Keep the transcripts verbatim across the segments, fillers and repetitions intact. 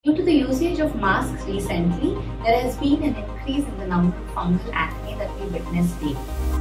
Due to the usage of masks recently, there has been an increase in the number of fungal acne that we witness daily.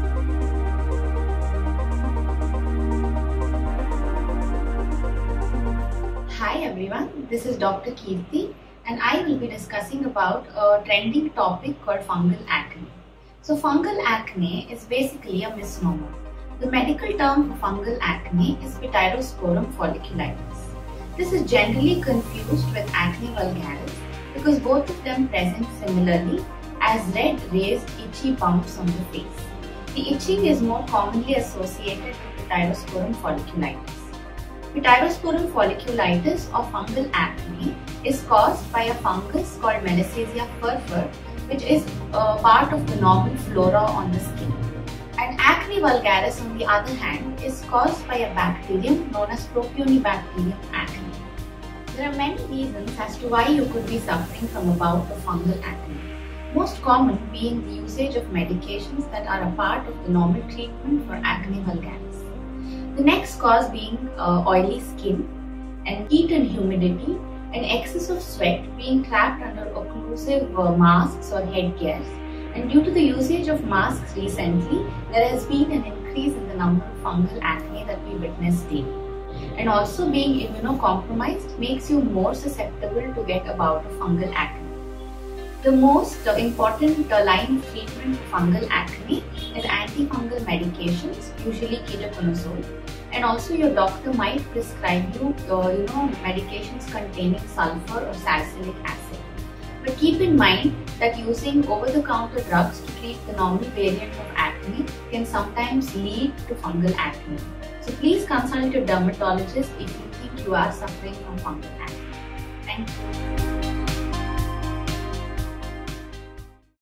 Hi everyone, this is Doctor Kirti and I will be discussing about a trending topic called fungal acne. So fungal acne is basically a misnomer. The medical term for fungal acne is Pityrosporum folliculitis. This is generally confused with acne vulgaris because both of them present similarly as red raised itchy bumps on the face. The itching is more commonly associated with Pityrosporum folliculitis. Pityrosporum folliculitis or fungal acne is caused by a fungus called Malassezia furfur, which is a part of the normal flora on the skin. And acne vulgaris, on the other hand, is caused by a bacterium known as Propionibacterium acne. There are many reasons as to why you could be suffering from a bout of fungal acne. Most common being the usage of medications that are a part of the normal treatment for acne vulgaris. The next cause being uh, oily skin and heat and humidity and excess of sweat being trapped under occlusive uh, masks or headgears. And due to the usage of masks recently, there has been an increase in the number of fungal acne that we witness daily. And also being immunocompromised makes you more susceptible to get a bout of fungal acne. The most uh, important uh, line of treatment for fungal acne is antifungal medications, usually ketoconazole. And also your doctor might prescribe you, uh, you know, medications containing sulfur or salicylic acid. But keep in mind that using over-the-counter drugs to treat the normal variant of acne can sometimes lead to fungal acne. So please consult your dermatologist if you think you are suffering from fungal acne. Thank you.